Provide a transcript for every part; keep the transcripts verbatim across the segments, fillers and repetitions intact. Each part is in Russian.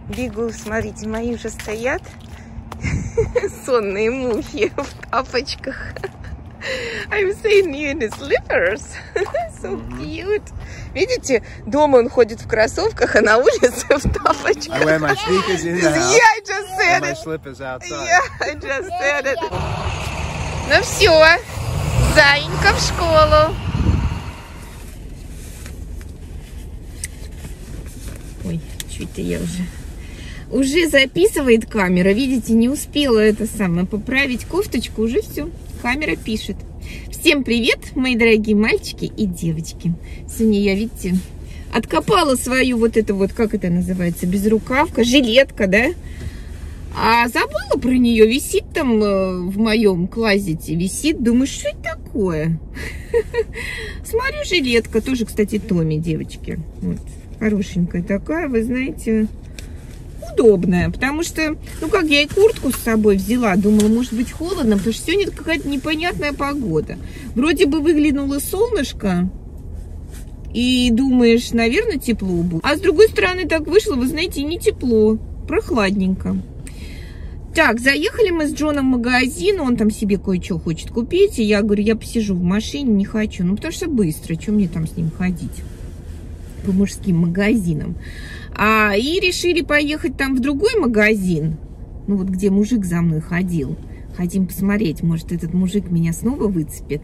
Бегу, смотрите, мои уже стоят. Сонные мухи в тапочках. I'm seeing you in slippers. So cute. Видите, дома он ходит в кроссовках, а на улице в тапочках. I wear my sneakers in the house. Yeah, I just said and my it. slippers outside. Yeah, I just said it. Ну все, Заинька в школу. Ой, чуть-то я уже... Уже записывает камера, видите, не успела это самое поправить кофточку, уже все, камера пишет. Всем привет, мои дорогие мальчики и девочки. Сегодня я, видите, откопала свою вот эту вот, как это называется, безрукавка, жилетка, да? А забыла про нее, висит там в моем клозете, висит, думаю, что это такое? Смотрю, жилетка, тоже, кстати, Томми, девочки, вот, хорошенькая такая, вы знаете... Удобная, потому что, ну как, я и куртку с собой взяла, думала, может быть холодно, потому что сегодня какая-то непонятная погода. Вроде бы выглянуло солнышко, и думаешь, наверное, тепло будет. А с другой стороны так вышло, вы знаете, не тепло, прохладненько. Так, заехали мы с Джоном в магазин, он там себе кое-что хочет купить, и я говорю, я посижу в машине, не хочу, ну потому что быстро, что мне там с ним ходить по мужским магазинам. А, и решили поехать там в другой магазин, ну вот где мужик за мной ходил. Хотим посмотреть, может этот мужик меня снова выцепит.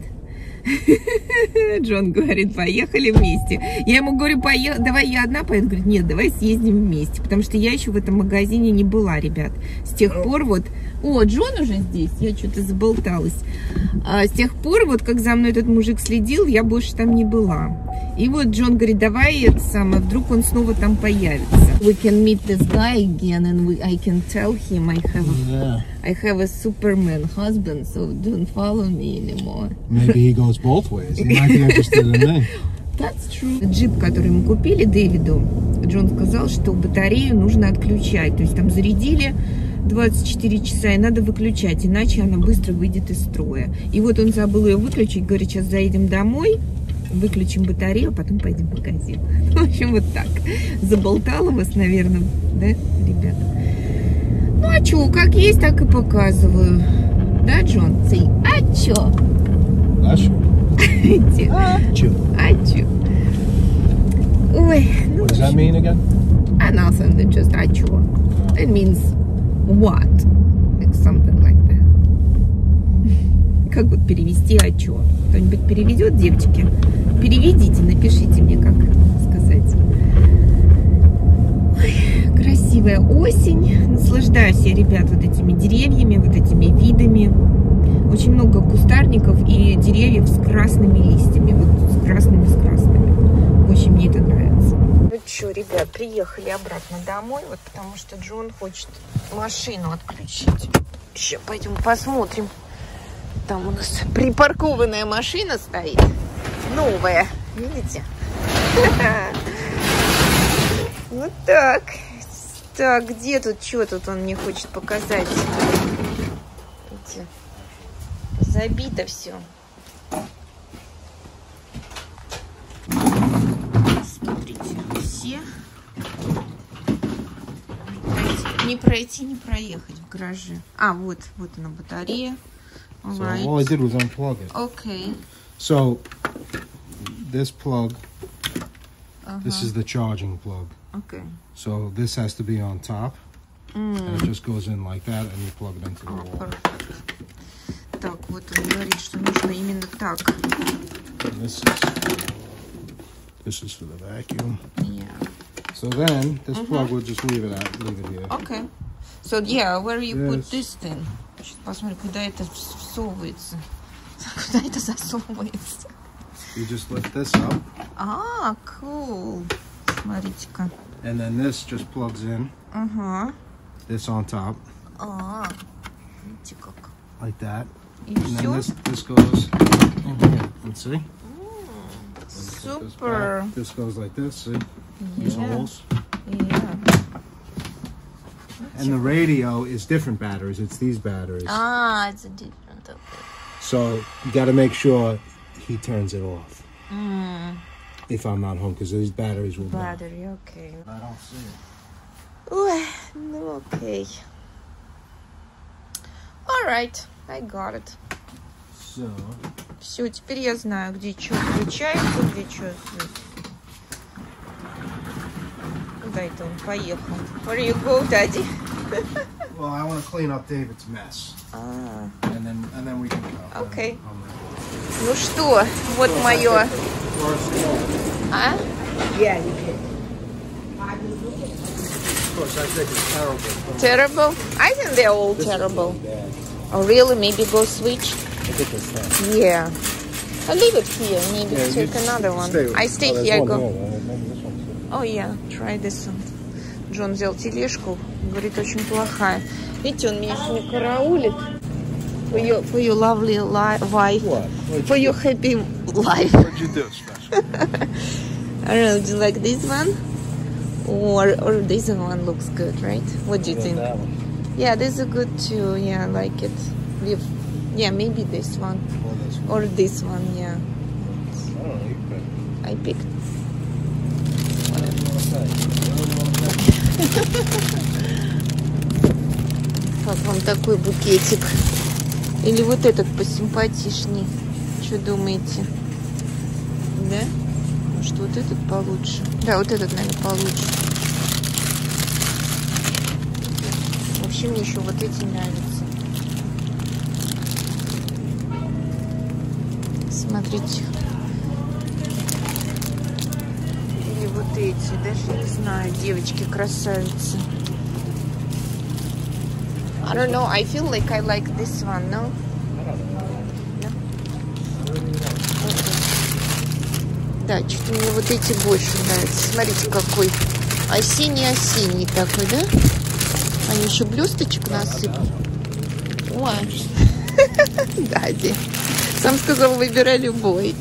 Джон говорит, поехали вместе. Я ему говорю, давай я одна поеду. Говорит, нет, давай съездим вместе. Потому что я еще в этом магазине не была, ребят. С тех пор вот... О, Джон уже здесь, я что-то заболталась. А, с тех пор, вот как за мной этот мужик следил, я больше там не была. И вот Джон говорит, давай это самое, вдруг он снова там появится. We can meet this guy again, and we, I can tell him I have, a, yeah. I have a Superman husband, so don't follow me anymore. Maybe he goes both ways. He might be interested in me. That's true. Джип, который мы купили Дэвиду, Джон сказал, что батарею нужно отключать. То есть там зарядили двадцать четыре часа, и надо выключать, иначе она быстро выйдет из строя. И вот он забыл ее выключить, говорит, сейчас заедем домой, выключим батарею, а потом пойдем в магазин. В общем, вот так. Заболтала вас, наверное, да, ребята? Ну, а что, как есть, так и показываю. Да, Джон? Say, а чё? А чё? А чё? А чё? Ой, ну... What does that mean again? А nothing, than just а чё. It means what? Like something like that. Как вот перевести а чё? Кто-нибудь переведет, девочки? Переведите, напишите мне, как сказать. Ой, красивая осень. Наслаждаюсь я, ребят, вот этими деревьями, вот этими видами. Очень много кустарников и деревьев с красными листьями. Вот с красными, с красными. Очень мне это нравится. Ну что, ребят, приехали обратно домой, вот потому что Джон хочет машину отключить. Сейчас пойдем посмотрим. Там у нас припаркованная машина стоит. Новая. Видите? Вот так. Так, где тут, что тут он мне хочет показать? Видите? Забито все. Смотрите, все. Не пройти, не проехать в гараже. А, вот, вот она батарея. All so right. all I did was unplug it. Okay. So this plug, Uh-huh. this is the charging plug. Okay. So this has to be on top, Mm. and it just goes in like that, and you plug it into the Oh, wall. perfect. Так, вот он говорит, что нужно именно так. And this is this is for the vacuum. Yeah. So then this Mm-hmm. plug will just leave it out, leave it here. Okay. So yeah, where you Yes. put this thing? Сейчас посмотрим, куда это всовывается. Куда это засовывается? You just lift this up. А, cool. Смотрите-ка. And then this just plugs in. Ага. This on top. А, видите как. Like that. И And все. then this this goes in here. Let's see. Супер. This, this goes like this. See? These Yeah. holes. Yeah. And the radio is different batteries. It's these batteries. Ah, it's a different. Okay. So you got to make sure he turns it off Mm, if I'm not home, because these batteries will die. battery, okay. I don't see it. Ой. Okay. Alright, I got it. So. Все, теперь я знаю, где что включается, где что. Куда это он поехал? Where you go, Daddy? Well, I want to clean up David's mess. Ah. And then, and then we can go. Okay. Ну что, вот мое. А? Yeah, you did. Of course, I think it's terrible. Terrible? I think they're all terrible. Oh, really? Maybe go switch? I think it's that. Yeah. I'll leave it here. Maybe Yeah, take you another one. stay with I it. stay Oh, there's here. I one go. here, though. Maybe this one's good. Oh, yeah. Try this one. Джон взял тележку. Говорит, очень плохая. Видите, он меня сегодня караулит. For your, for your lovely li wife. What? What'd For you your happy life. What'd you do special? I don't know. Do you like this one? Or, or this one looks good, right? What do you think? That one. Yeah, this is good too. Yeah, I like it. With, yeah, maybe this one. Or this one. Or this one, yeah. I don't know. You pick. I picked. Whatever you want to say. Whatever you want to say. Как вам такой букетик? Или вот этот посимпатичней? Что думаете? Да? Может, вот этот получше? Да, вот этот, наверное, получше. Вообще мне еще вот эти нравятся. Смотрите. Или вот эти, даже не знаю, девочки красавицы. I don't know, I feel like I like this one, no? Да, что-то мне вот эти больше нравятся. Смотрите, какой осенний-осенний такой, да? Они еще блесточек насыпали. Ой. Дади. Сам сказал, выбирай любой.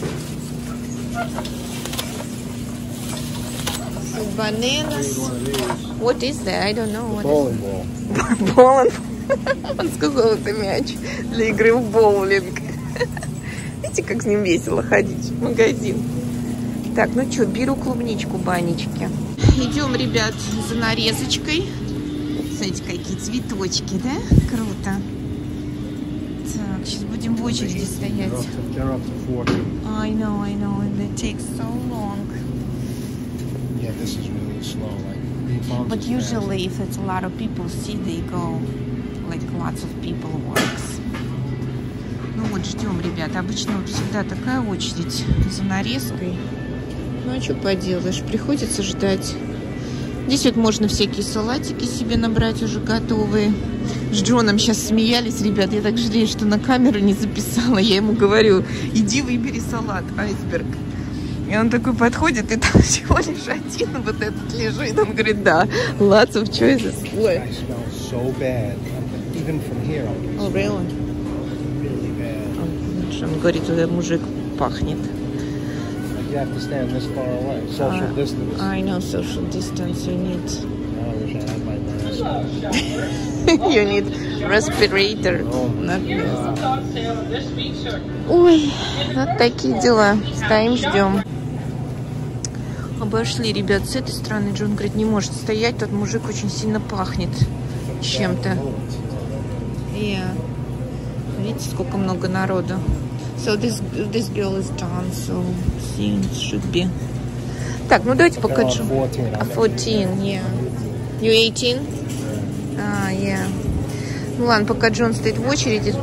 Bananas. What is that? I don't know. What Bowling ball. Боулинг. Он сказал, это мяч для игры в боулинг. Видите, как с ним весело ходить в магазин. Так, ну что, беру клубничку, банечки. Идем, ребят, за нарезочкой. Смотрите, какие цветочки, да? Круто. Так, сейчас будем в очереди стоять. They're up to forty. I know, I know, and it takes so long. Yeah, this is really slow. Like, beef bombs But is usually, if it's a lot of people see, they go, like lots of people works. Ну вот, ждем, ребят. Обычно вот всегда такая очередь за нарезкой. Ну а что поделаешь, приходится ждать. Здесь вот можно всякие салатики себе набрать уже готовые. С Джоном сейчас смеялись, ребят. Я так жалею, что на камеру не записала. Я ему говорю, иди выбери салат, айсберг. И он такой подходит, и там всего лишь один вот этот лежит. Он говорит, да, lots of choices. Ой. I smell so bad. Even from here, I can Oh, smell really? really bad. Он говорит, туда мужик пахнет. Like, you have to stand this far away. Social Uh, distance. I know, social distance you need. Now I wish I had my mask. You need respirator. Oh. Not mask. Ой, вот такие дела. Стоим, ждем. Обошли, ребят, с этой стороны. Джон говорит, не может стоять, тот мужик очень сильно пахнет чем-то. Yeah. Видите, сколько много народу. So this this girl is done, so soon should be. Так, ну давайте покажу. fourteen. fourteen, yeah. You eighteen? А, yeah. Ну ладно, пока Джон стоит в очереди.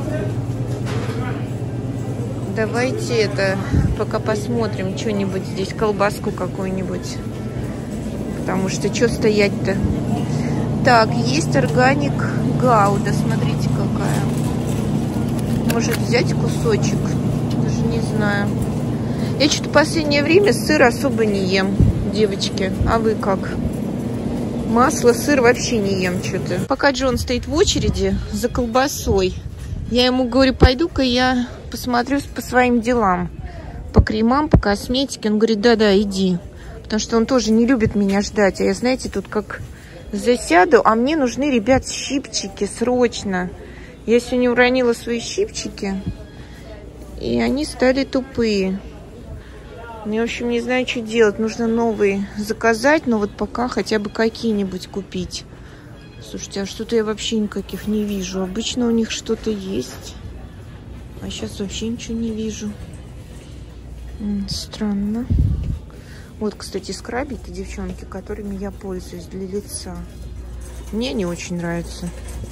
Давайте это, пока посмотрим что-нибудь здесь, колбаску какую-нибудь. Потому что что стоять-то? Так, есть органик гауда, смотрите какая. Может взять кусочек? Даже не знаю. Я что-то в последнее время сыр особо не ем, девочки. А вы как? Масло, сыр вообще не ем что-то. Пока Джон стоит в очереди за колбасой, я ему говорю, пойду-ка я посмотрю по своим делам. По кремам, по косметике. Он говорит, да-да, иди. Потому что он тоже не любит меня ждать. А я, знаете, тут как засяду, а мне нужны, ребят, щипчики срочно. Я сегодня уронила свои щипчики, и они стали тупые. Я, в общем, не знаю, что делать. Нужно новые заказать, но вот пока хотя бы какие-нибудь купить. Слушайте, а что-то я вообще никаких не вижу. Обычно у них что-то есть. А сейчас вообще ничего не вижу. М, странно. Вот, кстати, скрабики, девчонки, которыми я пользуюсь для лица. Мне не очень нравятся.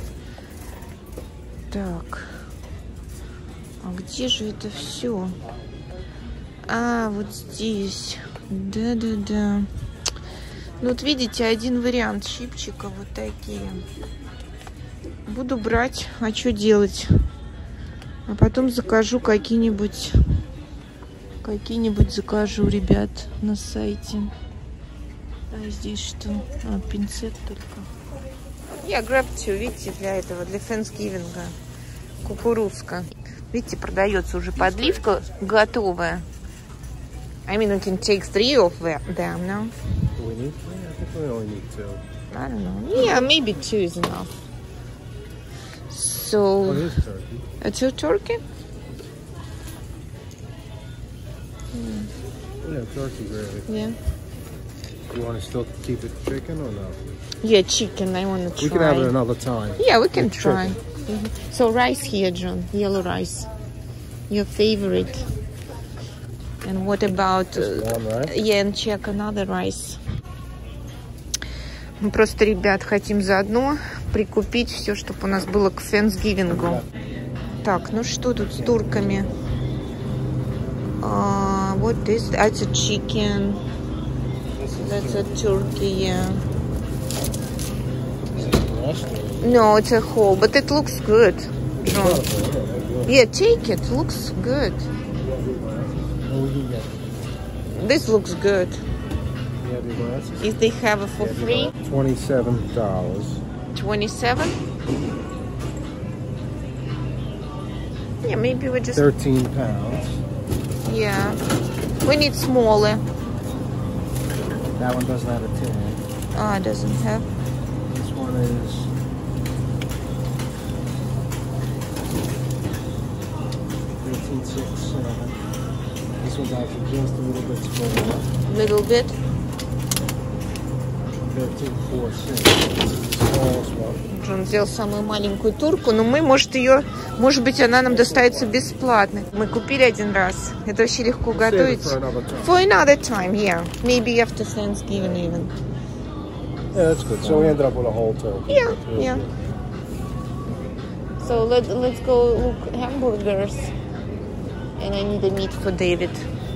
Так. А где же это все? А, вот здесь. Да-да-да. Ну, вот видите, один вариант щипчика. Вот такие. Буду брать. А что делать? А потом закажу какие-нибудь... Какие-нибудь закажу, ребят, на сайте. А здесь что? А, пинцет только. Я grabbed two, видите, для этого, для Thanksgiving. Кукурузка. Видите, продается уже подливка готовая. I mean, we can take three of them, no? Do we need three? I think we only need two. I don't know. Yeah, maybe two is enough. So... What is turkey? A two turkey? Yeah, turkey gravy. Yeah. You want to still keep it chicken or no? Yeah, chicken. I want to try. We can have it another time. Yeah, we can With try. chicken. Mhm. So rice here, John. Yellow rice. Your favorite. And what about... Just one, right? Yeah, and check another rice. Мы просто, ребят, хотим заодно прикупить все, чтобы у нас было к Thanksgiving. Так, ну что тут с турками? Uh, what is that? It's a chicken. That's a turkey, yeah. No, it's a whole, but it looks good. John. Yeah, take it. Looks good. This looks good. If they have it for free. Twenty-seven dollars. Twenty-seven. Yeah, maybe we just. Thirteen pounds. Yeah, we need smaller. That one doesn't have a tin. Ah, it doesn't have. This one is thirteen six seven. This one's actually just a little bit smaller. Little bit. Thirteen four six. Smallest one. Джон взял самую маленькую турку, но мы, может, ее, может быть, она нам достается бесплатно. Мы купили один раз. Это очень легко готовить. For another time. For another time, yeah. Maybe after Thanksgiving even. Yeah, that's good. So we ended up with a whole turkey. Yeah, That's really yeah. good. So let, let's go look hamburgers. And I need a meat for David.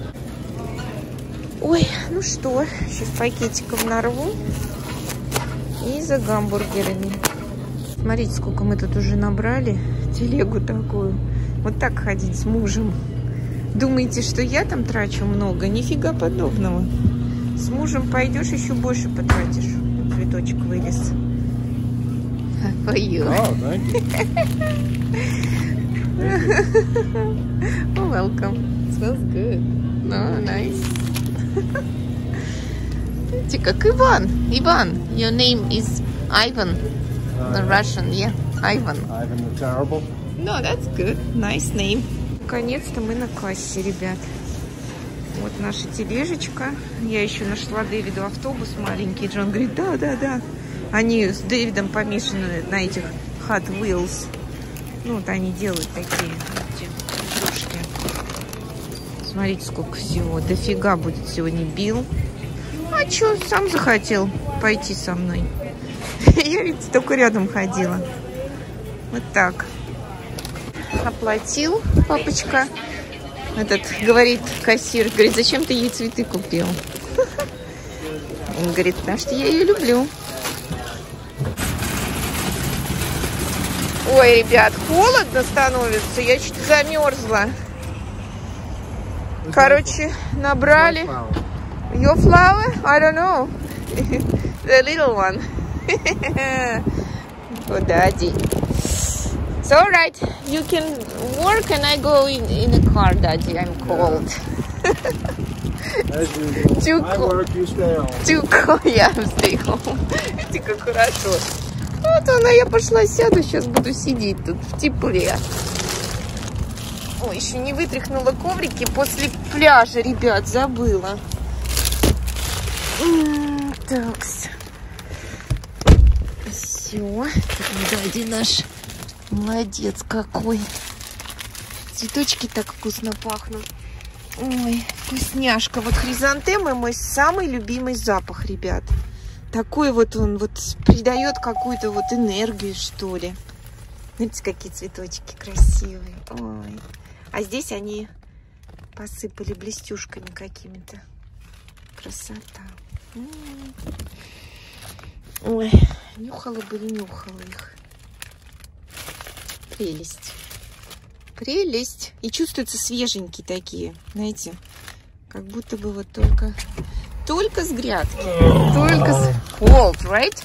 Ой, ну что, сейчас пакетиков нарву. И за гамбургерами. Смотрите, сколько мы тут уже набрали. Телегу такую. Вот так ходить с мужем. Думаете, что я там трачу много? Нифига подобного. С мужем пойдешь, еще больше потратишь. Цветочек вылез. For you. Oh, thank you. Oh, welcome. It smells good. Oh, nice. Видите, как Иван. Иван, your name is Ivan. The Russian, yeah. Ivan. Ivan the Terrible. No, that's good. Nice name. Наконец-то мы на кассе, ребят. Вот наша тележечка. Я еще нашла Дэвиду автобус маленький. Джон говорит, да, да, да. Они с Дэвидом помешаны на этих Hot Wheels. Ну, вот они делают такие, видите, игрушки. Смотрите, сколько всего. Дофига будет сегодня Билл. А чё, сам захотел пойти со мной. Я, видите, только рядом ходила. Вот так. Оплатил папочка. Этот говорит кассир, говорит, зачем ты ей цветы купил? Он говорит, потому что я ее люблю. Ой, ребят, холодно становится. Я чуть замерзла. Короче, набрали. Your flower? I don't know. The little one. For daddy. It's all right. You can work and I go in, in the car, daddy. I'm cold. As usual. Too I cold. work, you stay home. Too cold. Yeah, I'm stay home. Видите, как хорошо. Вот она, я пошла сяду, сейчас буду сидеть тут в тепле. Ой, еще не вытряхнула коврики после пляжа, ребят, забыла. Так. Все, дядя наш молодец какой. Цветочки так вкусно пахнут. Ой, вкусняшка. Вот хризантемы мой самый любимый запах, ребят. Такой вот он вот придает какую-то вот энергию, что ли. Смотрите, какие цветочки красивые. Ой. А здесь они посыпали блестюшками какими-то. Красота. Ой, нюхала бы и нюхала их. Прелесть. Прелесть. И чувствуются свеженькие такие, знаете, как будто бы вот только, только с грядки. Только с... Cold, right?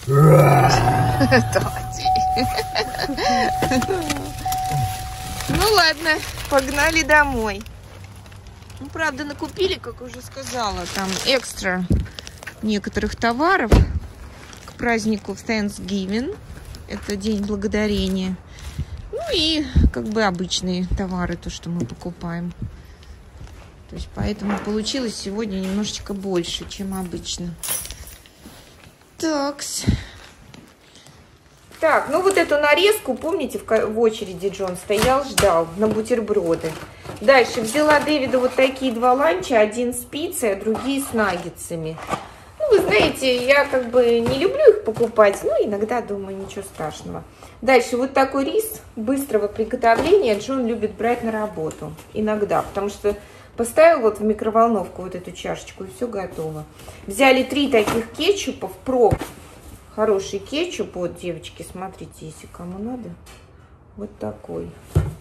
Ну ладно, погнали домой. Ну, правда, накупили, как уже сказала, там экстра некоторых товаров к празднику Thanksgiving. Это День Благодарения. Ну и как бы обычные товары, то, что мы покупаем. То есть поэтому получилось сегодня немножечко больше, чем обычно. Такс. Так, ну вот эту нарезку, помните, в, в очереди Джон стоял, ждал на бутерброды. Дальше взяла Дэвиду вот такие два ланча, один с пиццей, а другие с наггетсами. Ну, вы знаете, я как бы не люблю их покупать, но иногда думаю, ничего страшного. Дальше вот такой рис быстрого приготовления Джон любит брать на работу. Иногда, потому что поставил вот в микроволновку вот эту чашечку и все готово. Взяли три таких кетчупов, проб. Хороший кетчуп, вот, девочки, смотрите, если кому надо. Вот такой.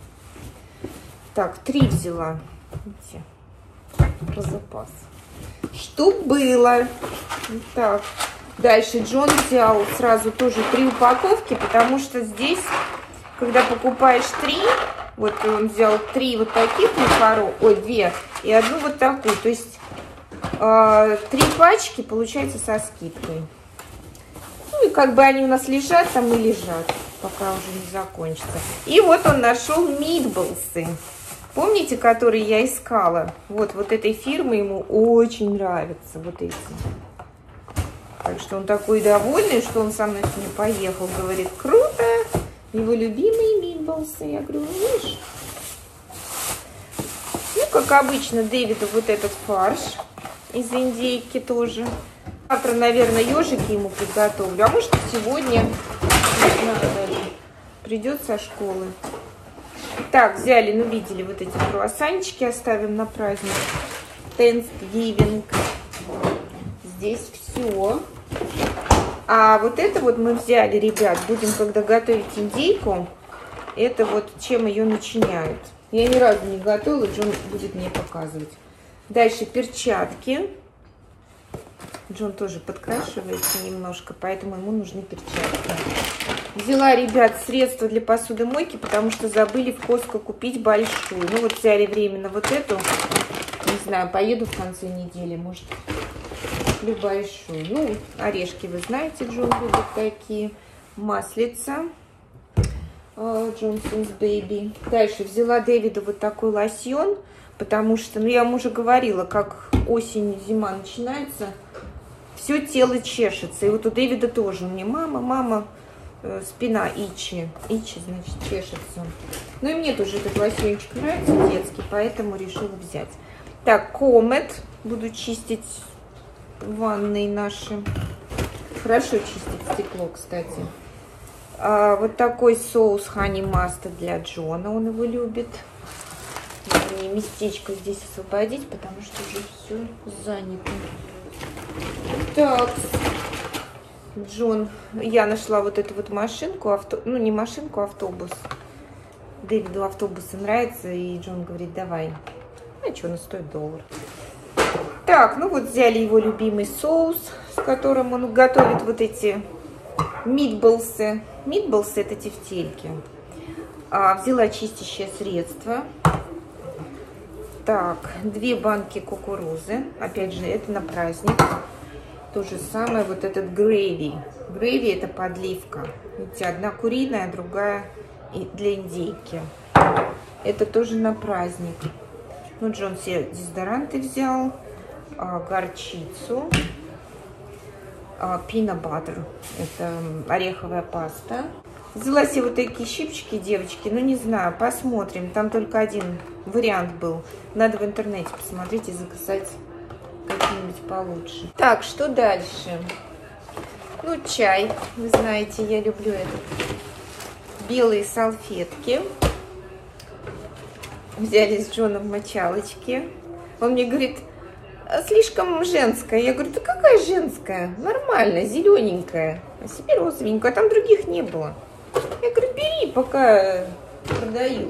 Так, три взяла. Видите, про запас. Что было? Так, дальше Джон взял сразу тоже три упаковки, потому что здесь, когда покупаешь три, вот он взял три вот таких макарон, ой, две, и одну вот такую. То есть э, три пачки получается со скидкой. Ну и как бы они у нас лежат там и лежат, пока уже не закончится. И вот он нашел митболсы. Помните, которые я искала? Вот, вот этой фирмы ему очень нравятся вот эти. Так что он такой довольный, что он со мной сегодня поехал. Говорит, круто, его любимые митболсы. Я говорю, видишь? Ну, как обычно, Дэвиду вот этот фарш из индейки тоже. Завтра, наверное, ежики ему приготовлю. А может, сегодня, не знаю даже, придет со школы. Так, взяли, ну, видели вот эти круассанчики, оставим на праздник. Thanksgiving. Здесь все. А вот это вот мы взяли, ребят, будем, когда готовить индейку, это вот чем ее начиняют. Я ни разу не готовила, Джон будет мне показывать. Дальше перчатки. Джон тоже подкрашивается немножко, поэтому ему нужны перчатки. Взяла, ребят, средства для посудомойки, потому что забыли в Costco купить большую. Ну вот взяли временно вот эту. Не знаю, поеду в конце недели, может, куплю большую. Ну, орешки вы знаете, Джон любит такие. Маслица. Johnson's Baby. Дальше взяла Дэвиду вот такой лосьон, потому что, ну, я вам уже говорила, как осень, зима начинается, все тело чешется. И вот у Дэвида тоже. Мне мама, мама, э, спина ичи. Ичи, значит, чешется. Ну и мне тоже этот лосьончик нравится, детский, поэтому решила взять. Так, Комет. Буду чистить ванные наши. Хорошо чистить стекло, кстати. А, вот такой соус Honey Mustard для Джона. Он его любит. Надо мне местечко здесь освободить, потому что уже все занято. Так, Джон, я нашла вот эту вот машинку, авто, ну не машинку, автобус. Дэвиду автобусы нравятся, и Джон говорит, давай. А что, она стоит доллар. Так, ну вот взяли его любимый соус, с которым он готовит вот эти митболсы. Митболсы — это тефтельки. А, взяла чистящее средство. Так, две банки кукурузы. Опять же, это на праздник. То же самое, вот этот грейви. Грейви — это подливка. Видите, одна куриная, другая для индейки. Это тоже на праздник. Ну, Джон все дезодоранты взял. А, горчицу. peanut butter. Это ореховая паста. Взяла себе вот такие щипчики, девочки. Ну, не знаю, посмотрим. Там только один вариант был. Надо в интернете посмотреть и заказать какие-нибудь получше. Так, что дальше? Ну, чай. Вы знаете, я люблю этот. Белые салфетки. Взяли с Джоном мочалочки. Он мне говорит, слишком женская. Я говорю, да какая женская? Нормально, зелененькая. А себе розовенькая, а там других не было. Я говорю, бери, пока продают.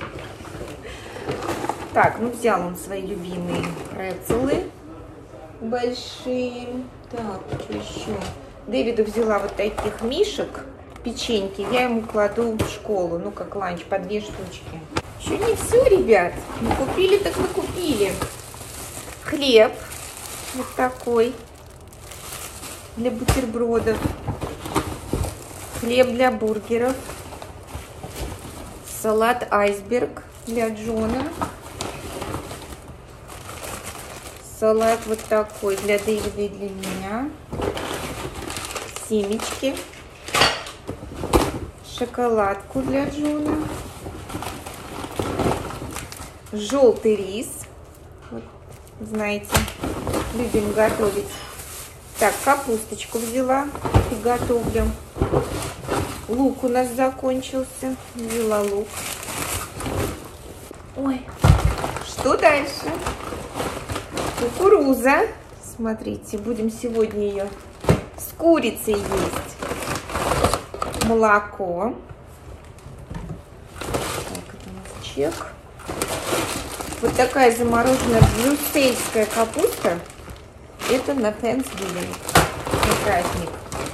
Так, ну взял он свои любимые прецелы большие. Так, что еще? Дэвиду взяла вот таких мишек, печеньки. Я ему кладу в школу, ну как ланч, по две штучки. Еще не все, ребят. Мы купили, так мы купили. Хлеб вот такой для бутербродов. Хлеб для бургеров. Салат айсберг для Джона. Салат вот такой для Дэвида и для меня. Семечки. Шоколадку для Джона. Желтый рис. Вот, знаете, любим готовить. Так, капусточку взяла, приготовлю. Лук у нас закончился. Взяла лук. Ой, что дальше? Кукуруза. Смотрите, будем сегодня ее с курицей есть. Молоко. Так, это у нас чек. Вот такая замороженная брюссельская капуста. Это на Thanksgiving, на праздник.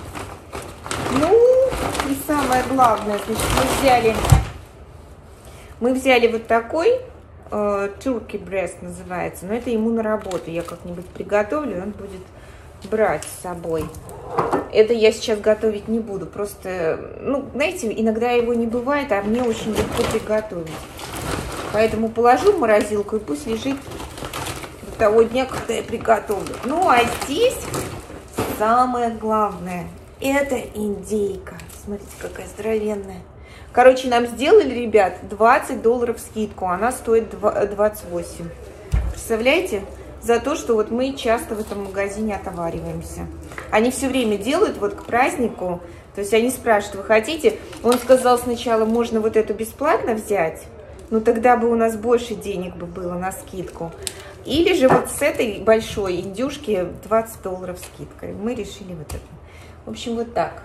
Ну, и самое главное, значит, мы взяли, мы взяли вот такой, э, turkey breast называется, но это ему на работу. Я как-нибудь приготовлю, и он будет брать с собой. Это я сейчас готовить не буду, просто, ну, знаете, иногда его не бывает, а мне очень легко приготовить. Поэтому положу в морозилку и пусть лежит до того дня, когда я приготовлю. Ну, а здесь самое главное. Это индейка. Смотрите, какая здоровенная. Короче, нам сделали, ребят, двадцать долларов скидку. Она стоит двадцать восемь. Представляете? За то, что вот мы часто в этом магазине отовариваемся. Они все время делают вот к празднику. То есть они спрашивают, вы хотите? Он сказал сначала, можно вот эту бесплатно взять. Но тогда бы у нас больше денег бы было на скидку. Или же вот с этой большой индюшки двадцать долларов скидкой. Мы решили вот это. В общем, вот так.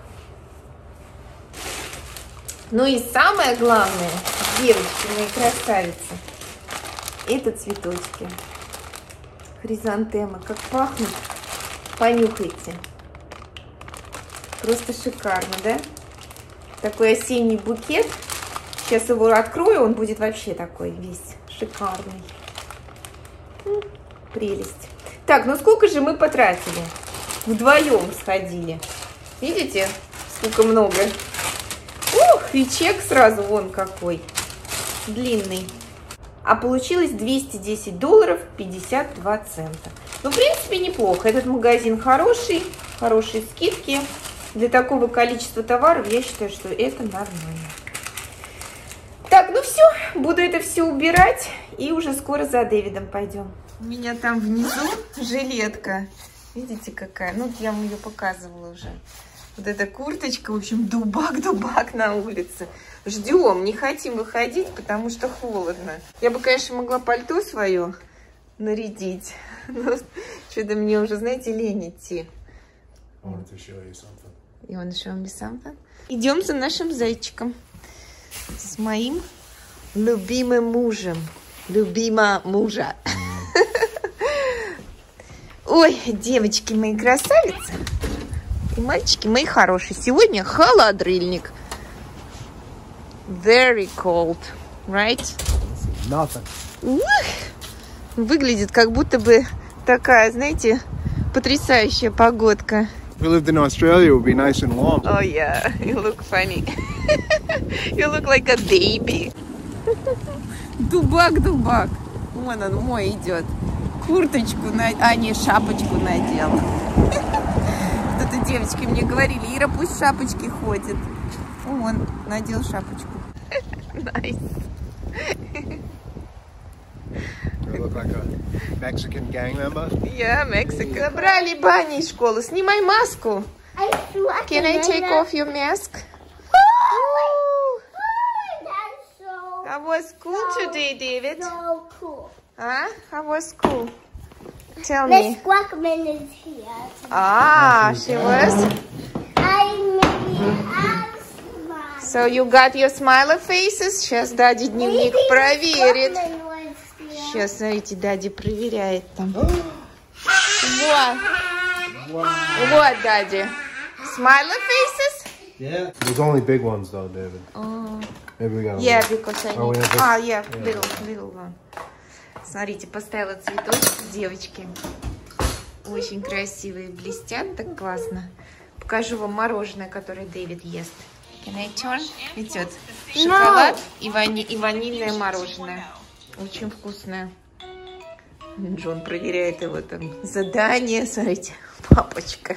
Ну и самое главное, девочки мои красавицы, это цветочки. Хризантемы. Как пахнут. Понюхайте. Просто шикарно, да? Такой осенний букет. Сейчас его открою, он будет вообще такой весь шикарный. Прелесть. Так, ну сколько же мы потратили? Вдвоем сходили. Видите, сколько много? Ух, и чек сразу вон какой. Длинный. А получилось двести десять долларов пятьдесят два цента. Ну, в принципе, неплохо. Этот магазин хороший, хорошие скидки. Для такого количества товаров я считаю, что это нормально. Так, ну все, буду это все убирать и уже скоро за Дэвидом пойдем. У меня там внизу жилетка. Видите, какая? Ну, я вам ее показывала уже. Вот эта курточка, в общем, дубак-дубак на улице. Ждем, не хотим выходить, потому что холодно. Я бы, конечно, могла пальто свое нарядить. Но что-то мне уже, знаете, лень идти. И он show me something. Идем за нашим зайчиком. С моим любимым мужем. Любима мужа. Ой, девочки мои красавицы. И мальчики мои хорошие. Сегодня холодрыльник. Very cold, right? Nothing. Ух! Выглядит как будто бы такая, знаете, потрясающая погодка. If we lived in Australia, it would be nice and warm. Oh yeah, you look funny. You look like a baby. Дубак-дубак. Вон он мой идет. Курточку, на... а не, шапочку надела. Кто-то девочки мне говорили, Ира пусть в шапочке ходит. О, он надел шапочку. Nice. You look like a Mexican gang member. Yeah, Mexican. Забрали Бани из школы. Снимай маску. Can I take off your mask? How was school today, David? So cool. Huh? How was school? Tell Miss me. Blackman is here. Ah, she was. I made a smile. So you got your smiley faces? Сейчас Дади дневник Maybe Miss проверит. Blackman was here. Сейчас, смотрите, Дади проверяет там. Вот. Вот, Дади. Smiley faces? Yeah. There's only big ones though, David. Oh. Maybe we got. Yeah, because I Oh, need... we have this- Ah, yeah, yeah. little, little one. Смотрите, поставила цветочки девочки. Очень красивые, блестят, так классно. Покажу вам мороженое, которое Дэвид ест. Can I turn? Идет. Шоколад и, вани... и ванильное мороженое. Очень вкусное. Джон проверяет его там задание. Смотрите, папочка.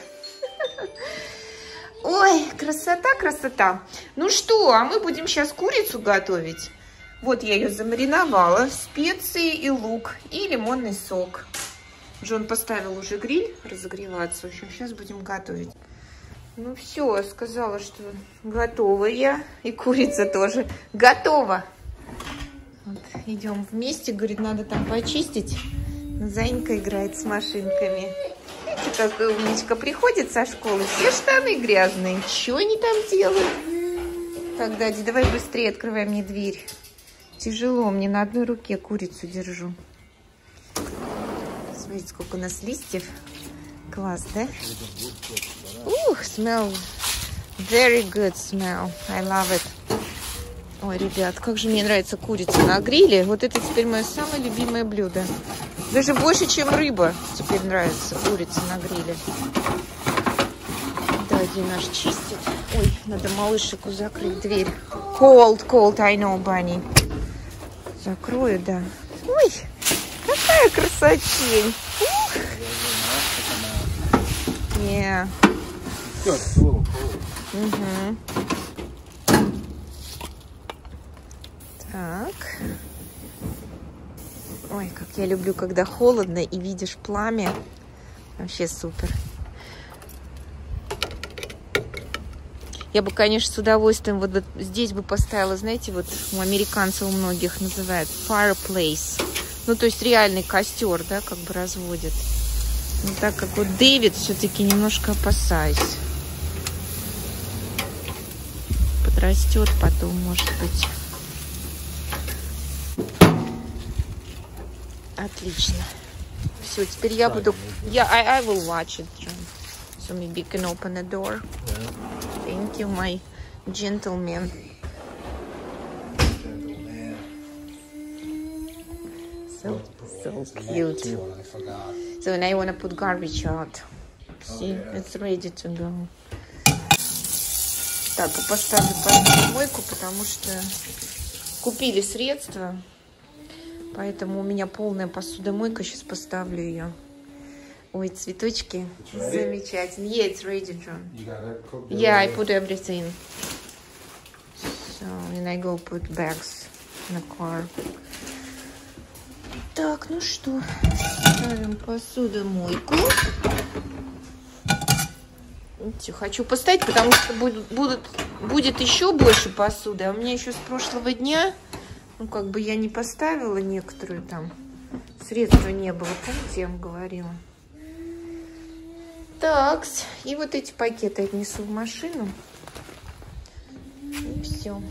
Ой, красота, красота. Ну что, а мы будем сейчас курицу готовить. Вот я ее замариновала. Специи и лук, и лимонный сок. Джон поставил уже гриль разогреваться. В общем, сейчас будем готовить. Ну все, сказала, что готова я. И курица тоже готова. Вот, идем вместе. Говорит, надо там почистить. Зайенька играет с машинками. Видите, какая умничка. Приходит со школы, все штаны грязные. Что они там делают? Так, Дади, давай быстрее открывай мне дверь. Тяжело, мне на одной руке курицу держу. Смотрите, сколько у нас листьев. Класс, да? Ух, smell. Very good smell. I love it. Ой, ребят, как же мне нравится курица на гриле. Вот это теперь мое самое любимое блюдо. Даже больше, чем рыба теперь нравится курица на гриле. Дади наш чистит. Ой, надо малышику закрыть дверь. Cold, cold, I know, Bunny. Закрою, да. Ой, какая красотень. Ух. Yeah. Угу. Так. Ой, как я люблю, когда холодно и видишь пламя. Вообще супер. Я бы, конечно, с удовольствием вот, вот здесь бы поставила, знаете, вот у американцев у многих называют fireplace. Ну, то есть реальный костер, да, как бы разводят. Но так как вот Дэвид все-таки немножко опасаюсь. Подрастет потом, может быть. Отлично. Все, теперь я буду... Я, I, I will watch it, John. So maybe you can open the door. Yeah. Thank you, my gentleman. So, so cute. So now I want to put garbage out. See, it's ready to go. Так, поставлю посудомойку, потому что купили средства. Поэтому у меня полная посудомойка. Сейчас поставлю ее. Ой, цветочки. Замечательно. Yeah, it's ready, John. Yeah, I put everything. So, and I go put bags in the car. Так, ну что, ставим посудомойку. Видите, хочу поставить, потому что будет, будут, будет еще больше посуды. А у меня еще с прошлого дня, ну, как бы я не поставила некоторую там. Средства не было, помните, я вам говорила. Так, и вот эти пакеты отнесу в машину. И все.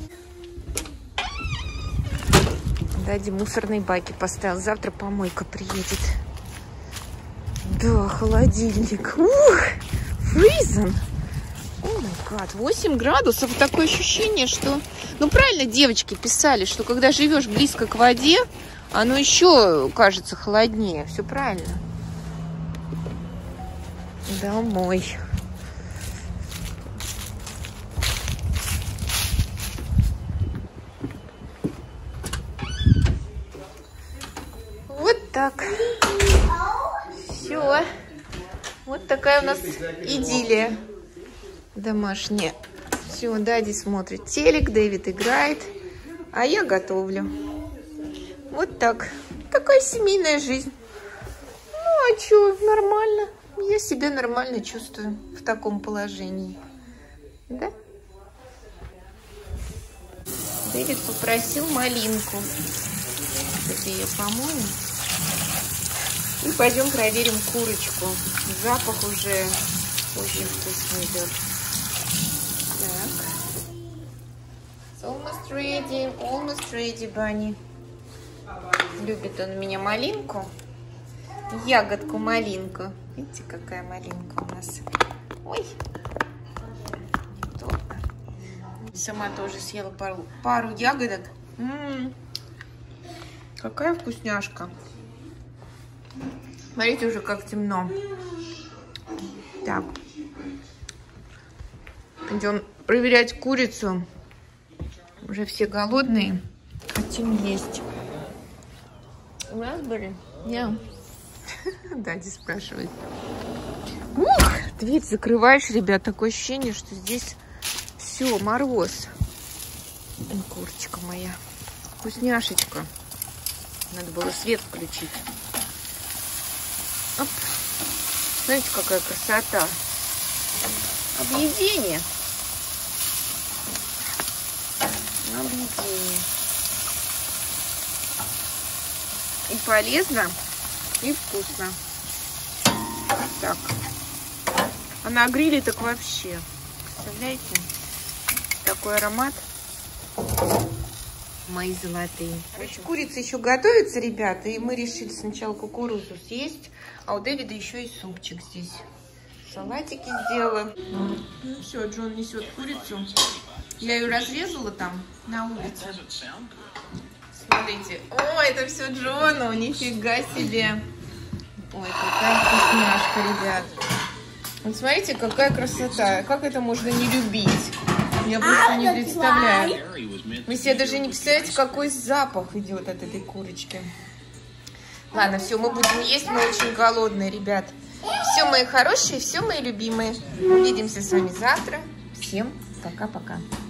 Дади мусорные баки поставил. Завтра помойка приедет. Да, холодильник. Ух, фризен. О май гад, восемь градусов. Такое ощущение, что... Ну, правильно девочки писали, что когда живешь близко к воде, оно еще кажется холоднее. Все правильно. Домой. Вот так. Все. Вот такая у нас идиллия. домашнее. Все, Дади смотрит телек, Дэвид играет, а я готовлю. Вот так. Такая семейная жизнь. Ну, а что, нормально. Я себя нормально чувствую в таком положении. Да? Дэвид попросил малинку. Вот ее помоем. И пойдем проверим курочку. Запах уже очень вкусный идет. Так. It's almost ready. Almost ready, Bunny. Любит он у меня малинку. Ягодку-малинку. Видите, какая малинка у нас. Ой. Сама тоже съела пару, пару ягодок. М-м-м. Какая вкусняшка. Смотрите, уже как темно. Так. Идем проверять курицу. Уже все голодные. Хотим есть. Raspberry? Yeah. Дади спрашивает. Ух, дверь закрываешь, ребят. Такое ощущение, что здесь все, мороз. Курочка моя. Вкусняшечка. Надо было свет включить. Оп. Знаете, какая красота. Объедение. Объедение. И полезно, и вкусно. Так. А на гриле так вообще. Представляете? Такой аромат. Мои золотые. Короче, курица еще готовится, ребята. И мы решили сначала кукурузу съесть. А у Дэвида еще и супчик здесь. Салатики сделала. Ну все, Джон несет курицу. Я ее разрезала там на улице. Смотрите. О, это все Джону. Нифига себе. Ой, какая вкусняшка, ребят. Вот смотрите, какая красота. Как это можно не любить? Я просто не представляю. Вы себе даже не представляете, какой запах идет от этой курочки. Ладно, все, мы будем есть. Мы очень голодные, ребят. Все, мои хорошие, все, мои любимые. Увидимся с вами завтра. Всем пока-пока.